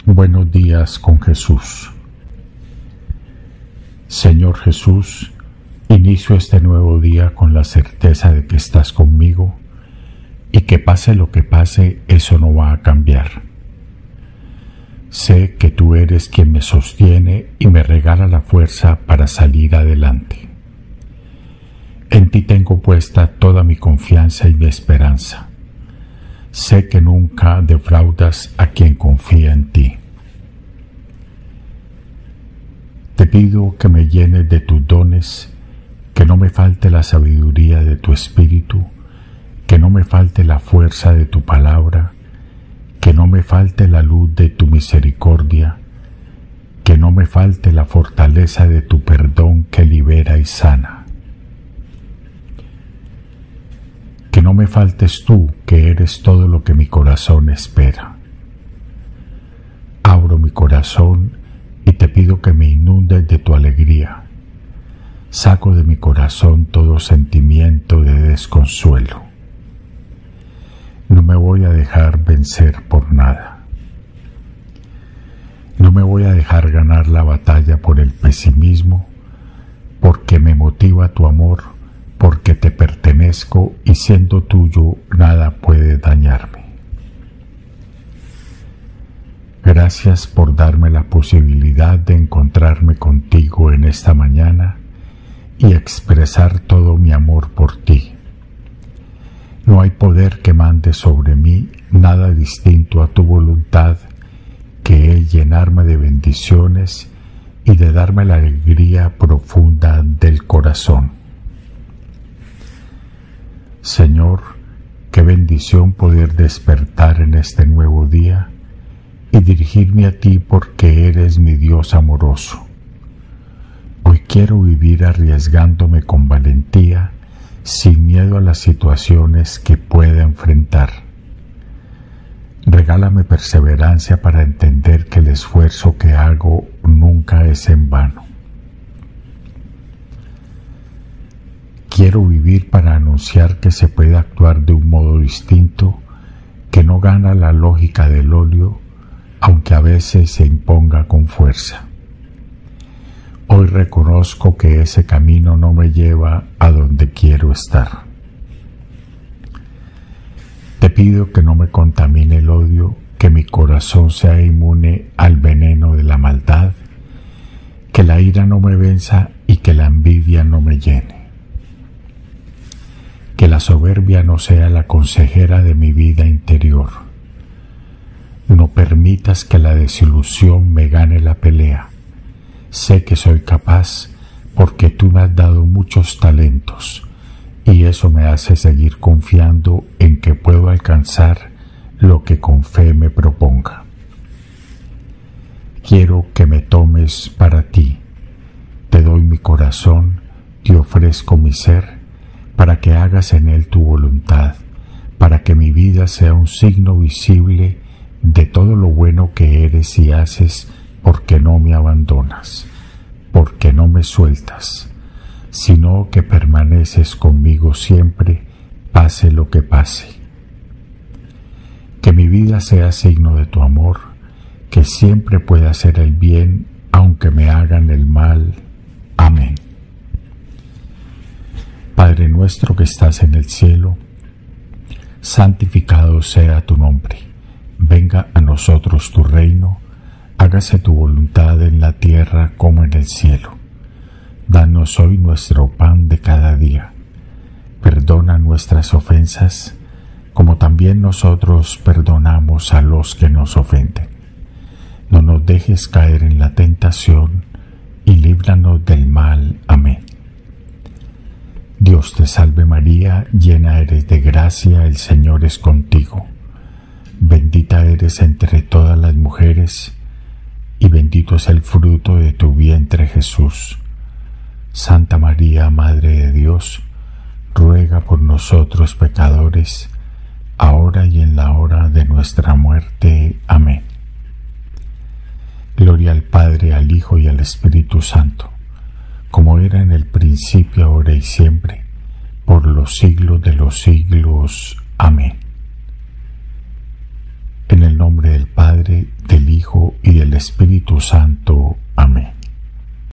Buenos días con Jesús. Señor Jesús, inicio este nuevo día con la certeza de que estás conmigo y que pase lo que pase, eso no va a cambiar. Sé que tú eres quien me sostiene y me regala la fuerza para salir adelante. En ti tengo puesta toda mi confianza y mi esperanza. Sé que nunca defraudas a quien confía en ti. Te pido que me llenes de tus dones, que no me falte la sabiduría de tu espíritu, que no me falte la fuerza de tu palabra, que no me falte la luz de tu misericordia, que no me falte la fortaleza de tu perdón que libera y sana. Que no me faltes tú, que eres todo lo que mi corazón espera. Abro mi corazón y te pido que me inundes de tu alegría. Saco de mi corazón todo sentimiento de desconsuelo. No me voy a dejar vencer por nada. No me voy a dejar ganar la batalla por el pesimismo, porque me motiva tu amor, porque te pertenezco y siendo tuyo nada puede dañarme. Gracias por darme la posibilidad de encontrarme contigo en esta mañana y expresar todo mi amor por ti. No hay poder que mande sobre mí nada distinto a tu voluntad, que es llenarme de bendiciones y de darme la alegría profunda del corazón. Señor, qué bendición poder despertar en este nuevo día y dirigirme a ti porque eres mi Dios amoroso. Hoy quiero vivir arriesgándome con valentía, sin miedo a las situaciones que pueda enfrentar. Regálame perseverancia para entender que el esfuerzo que hago nunca es en vano. Quiero vivir para anunciar que se puede actuar de un modo distinto, que no gana la lógica del óleo, aunque a veces se imponga con fuerza. Hoy reconozco que ese camino no me lleva a donde quiero estar. Te pido que no me contamine el odio, que mi corazón sea inmune al veneno de la maldad, que la ira no me venza y que la envidia no me llene. Que la soberbia no sea la consejera de mi vida interior. No permitas que la desilusión me gane la pelea. Sé que soy capaz porque tú me has dado muchos talentos y eso me hace seguir confiando en que puedo alcanzar lo que con fe me proponga. Quiero que me tomes para ti. Te doy mi corazón, te ofrezco mi ser, para que hagas en él tu voluntad, para que mi vida sea un signo visible de todo lo bueno que eres y haces, porque no me abandonas, porque no me sueltas, sino que permaneces conmigo siempre, pase lo que pase. Que mi vida sea signo de tu amor, que siempre pueda hacer el bien, aunque me hagan el mal. Amén. Padre nuestro que estás en el cielo, santificado sea tu nombre. Venga a nosotros tu reino, hágase tu voluntad en la tierra como en el cielo. Danos hoy nuestro pan de cada día. Perdona nuestras ofensas, como también nosotros perdonamos a los que nos ofenden. No nos dejes caer en la tentación y líbranos del mal. Amén. Dios te salve María, llena eres de gracia, el Señor es contigo. Bendita eres entre todas las mujeres, y bendito es el fruto de tu vientre Jesús. Santa María, Madre de Dios, ruega por nosotros pecadores, ahora y en la hora de nuestra muerte. Amén. Gloria al Padre, al Hijo y al Espíritu Santo, como era en el principio, ahora y siempre, por los siglos de los siglos. Amén. En el nombre del Padre, del Hijo Espíritu Santo.